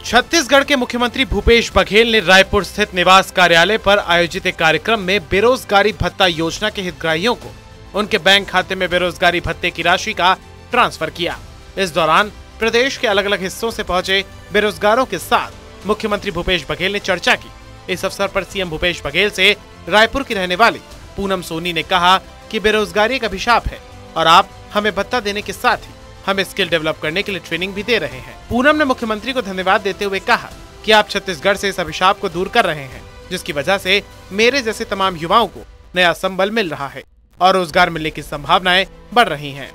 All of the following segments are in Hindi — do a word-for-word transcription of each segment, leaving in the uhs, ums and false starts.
छत्तीसगढ़ के मुख्यमंत्री भूपेश बघेल ने रायपुर स्थित निवास कार्यालय पर आयोजित एक कार्यक्रम में बेरोजगारी भत्ता योजना के हितग्राहियों को उनके बैंक खाते में बेरोजगारी भत्ते की राशि का ट्रांसफर किया। इस दौरान प्रदेश के अलग अलग हिस्सों से पहुंचे बेरोजगारों के साथ मुख्यमंत्री भूपेश बघेल ने चर्चा की। इस अवसर पर सीएम भूपेश बघेल से रायपुर की रहने वाली पूनम सोनी ने कहा कि बेरोजगारी एक अभिशाप है और आप हमें भत्ता देने के साथ ही हमें स्किल डेवलप करने के लिए ट्रेनिंग भी दे रहे हैं। पूनम ने मुख्यमंत्री को धन्यवाद देते हुए कहा कि आप छत्तीसगढ़ से इस अभिशाप को दूर कर रहे हैं, जिसकी वजह से मेरे जैसे तमाम युवाओं को नया संबल मिल रहा है और रोजगार मिलने की संभावनाएं बढ़ रही हैं।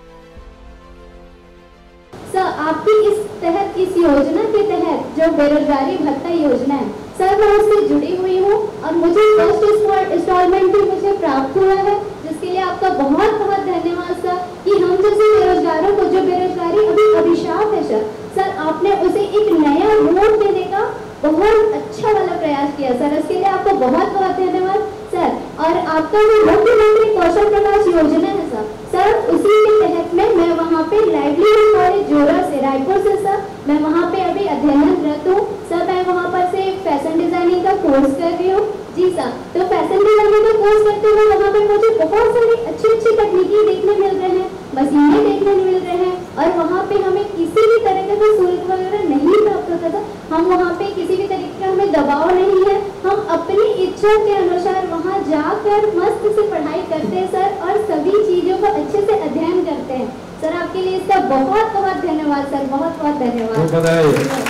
सर, आपकी इस तहत इस योजना के तहत जो बेरोजगारी भत्ता योजना है सर, मैं उससे जुड़ी हुई हूँ और मुझे फर्स्ट इंस्टॉलमेंट भी मुझे प्राप्त हुआ है, जिसके लिए आपका बहुत बहुत धन्यवाद सर। कि हम जैसे बेरोजगारों को, जो बेरोजगारी अभी अभिशाप है सर सर आपने उसे एक नया रूप देने का बहुत अच्छा वाला प्रयास किया सर, इसके लिए आपको बहुत बहुत धन्यवाद सर। और आपका जो मुख्यमंत्री कौशल प्रकाश योजना है सर सर उसी के तहत में मैं वहाँ पे लाइवलीहुड कॉलेज जोरा से रायपुर से सर मैं वहाँ पे अभी अध्ययनरत हूँ सर। मैं वहाँ पर से फैशन डिजाइनिंग का कोर्स कर रही हूँ जी सर। तो फैशन डिजाइनिंग का कोर्स करते हुए वहाँ पे मुझे बहुत सारी अच्छी अच्छी तकनीकी देखने मिल रहे हैं, मशीनें देखने मिल रहे हैं और वहाँ पे हमें किसी भी तरह का शुल्क वगैरह नहीं प्राप्त होता था। हम वहाँ पे किसी भी तरीके का हमें दबाव नहीं है, हम अपनी इच्छा के अनुसार वहाँ जाकर मस्त से पढ़ाई करते हैं सर और सभी चीजों को अच्छे से अध्ययन करते हैं सर। आपके लिए इसका बहुत बहुत धन्यवाद सर, बहुत बहुत धन्यवाद।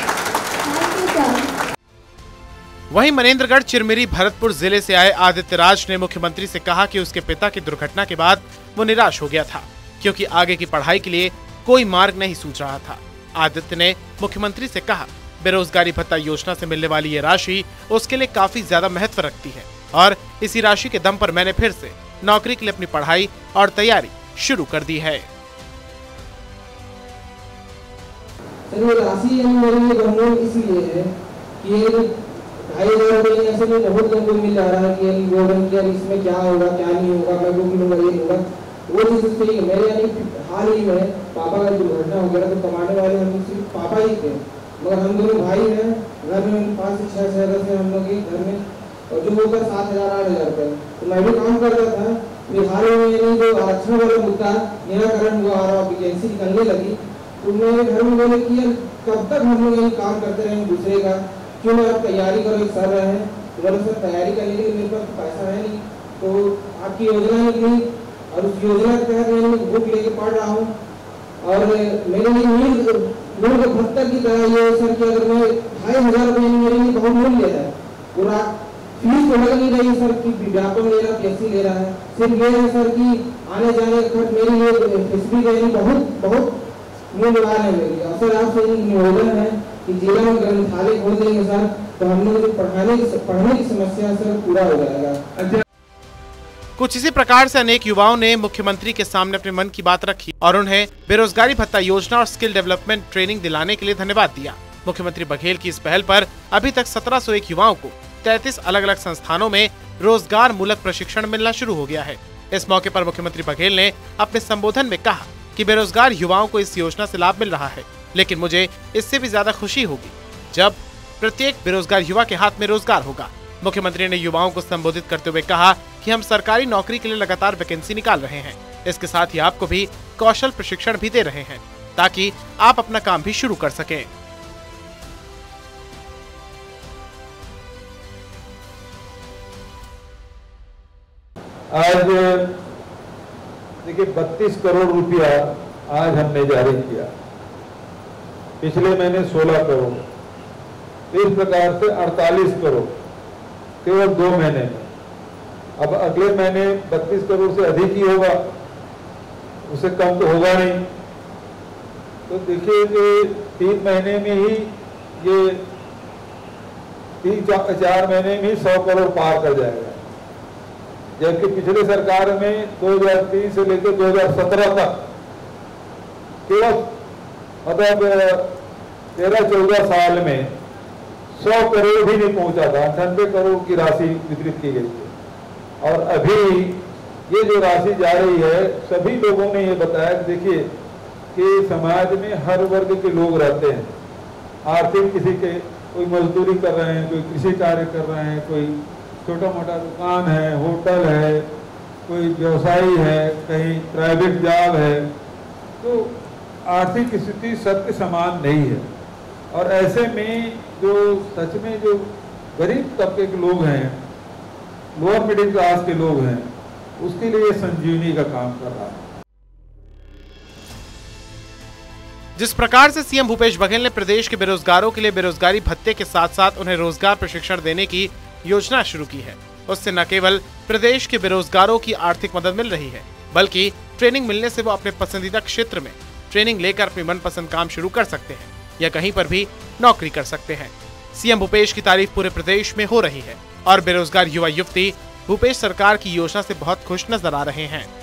वहीं मनेंद्रगढ़ चिरमिरी भरतपुर जिले से आए आदित्य राज ने मुख्यमंत्री से कहा कि उसके पिता की दुर्घटना के बाद वो निराश हो गया था, क्योंकि आगे की पढ़ाई के लिए कोई मार्ग नहीं सूझ रहा था। आदित्य ने मुख्यमंत्री से कहा, बेरोजगारी भत्ता योजना से मिलने वाली ये राशि उसके लिए काफी ज्यादा महत्व रखती है और इसी राशि के दम पर मैंने फिर से नौकरी के लिए अपनी पढ़ाई और तैयारी शुरू कर दी है। राशि इसलिए है कि ढाई हजार रुपये ऐसे में बहुत लोगों को मिल जा रहा है कि गोल्डन केयर इसमें क्या होगा क्या नहीं होगा, मैं बुक लूंगा ये लूंगा, वो चीज़ सही है। मेरे यानी हाल ही में पापा का दुर्घटना हो गया तो कमाने वाले हम सिर्फ पापा ही थे, मगर हम दोनों भाई हैं घर में, पाँच से छः सदस्य हम लोग घर में, और जो होगा सात हजार आठ हजार रुपये। तो मैं भी काम कर रहा था, फिर हाल ही में यानी जो आरक्षण वाला मुद्दा निराकरण हुआ और वैकेंसी निकलने लगी, तो मेरे घर में बोले कि यार कब तक हम लोग यही काम करते रहेंगे दूसरे का, क्यों आप तैयारी करो, एक सर रहे हैं तुम्हारे सर तैयारी करने के लिए मेरे पास पैसा है नहीं, तो आपकी योजना निकली और उस योजना के तहत मैं बुक लेके पढ़ रहा हूँ और मेरे लिए मूल भत्ता की तरह ये सर कि अगर मैं ढाई हजार रुपये मेरे लिए बहुत मूल्य है, पूरा फीस तो लग नहीं रही है सर की विज्ञापन ले रहा कैसी ले रहा है, सिर्फ ये है सर कि आने जाने का खर्च मेरे लिए फीस भी देनी बहुत बहुत मूल्यवान है मेरे लिए। सर आपसे निवेदन है कि जिला में ग्रंथालय खोल देंगे सर तो हम लोग पढ़ाने की पढ़ने की समस्या सर पूरा हो जाएगा। कुछ इसी प्रकार से अनेक युवाओं ने मुख्यमंत्री के सामने अपने मन की बात रखी और उन्हें बेरोजगारी भत्ता योजना और स्किल डेवलपमेंट ट्रेनिंग दिलाने के लिए धन्यवाद दिया। मुख्यमंत्री बघेल की इस पहल पर अभी तक सत्रह सौ एक युवाओं को तैंतीस अलग अलग संस्थानों में रोजगार मूलक प्रशिक्षण मिलना शुरू हो गया है। इस मौके पर मुख्यमंत्री बघेल ने अपने संबोधन में कहा कि बेरोजगार युवाओं को इस योजना से लाभ मिल रहा है, लेकिन मुझे इससे भी ज्यादा खुशी होगी जब प्रत्येक बेरोजगार युवा के हाथ में रोजगार होगा। मुख्यमंत्री ने युवाओं को संबोधित करते हुए कहा कि हम सरकारी नौकरी के लिए लगातार वैकेंसी निकाल रहे हैं, इसके साथ ही आपको भी कौशल प्रशिक्षण भी दे रहे हैं ताकि आप अपना काम भी शुरू कर सकें। आज देखिए बत्तीस करोड़ रुपया आज हमने जारी किया, पिछले महीने सोलह करोड़, इस प्रकार से अड़तालीस करोड़ केवल दो महीने में। अब अगले महीने बत्तीस करोड़ से अधिक ही होगा, उससे कम तो होगा नहीं। तो देखिए कि तीन महीने में ही ये तीन चार महीने में ही सौ करोड़ पार कर जाएगा, जबकि पिछले सरकार में दो हज़ार तीन से लेकर दो हज़ार सत्रह तक केवल मतलब तेरह चौदह साल में सौ करोड़ भी नहीं पहुंचा था, अठानवे करोड़ की राशि वितरित की गई थी। और अभी ये जो राशि जा रही है, सभी लोगों ने ये बताया कि देखिए कि समाज में हर वर्ग के लोग रहते हैं, आर्थिक किसी के कोई मजदूरी कर रहे हैं, कोई कृषि कार्य कर रहे हैं, कोई छोटा मोटा दुकान है, होटल है, कोई व्यवसायी है, कहीं प्राइवेट जॉब है, तो आर्थिक स्थिति सबके समान नहीं है। और ऐसे में जो सच में जो गरीब तबके के लोग हैं, लोअर मिडिल क्लास के लोग हैं, उसके लिए संजीवनी का काम कर रहा है। जिस प्रकार से सीएम भूपेश बघेल ने प्रदेश के बेरोजगारों के लिए बेरोजगारी भत्ते के साथ साथ उन्हें रोजगार प्रशिक्षण देने की योजना शुरू की है, उससे न केवल प्रदेश के बेरोजगारों की आर्थिक मदद मिल रही है, बल्कि ट्रेनिंग मिलने से वो अपने पसंदीदा क्षेत्र में ट्रेनिंग लेकर अपनी मनपसंद काम शुरू कर सकते हैं या कहीं पर भी नौकरी कर सकते हैं। सीएम भूपेश की तारीफ पूरे प्रदेश में हो रही है और बेरोजगार युवा युवती भूपेश सरकार की योजना से बहुत खुश नजर आ रहे हैं।